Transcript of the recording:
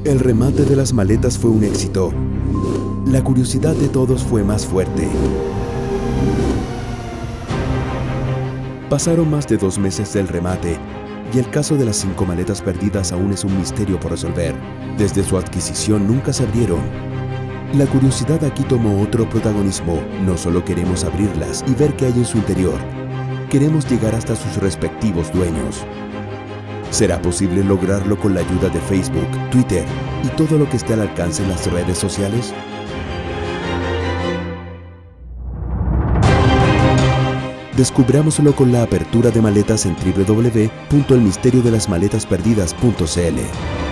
El remate de las maletas fue un éxito. La curiosidad de todos fue más fuerte. Pasaron más de 2 meses del remate y el caso de las 5 maletas perdidas aún es un misterio por resolver. Desde su adquisición nunca se abrieron. La curiosidad aquí tomó otro protagonismo. No solo queremos abrirlas y ver qué hay en su interior, queremos llegar hasta sus respectivos dueños. ¿Será posible lograrlo con la ayuda de Facebook, Twitter y todo lo que esté al alcance en las redes sociales? Descubrámoslo con la apertura de maletas en www.elmisteriodelasmaletasperdidas.cl.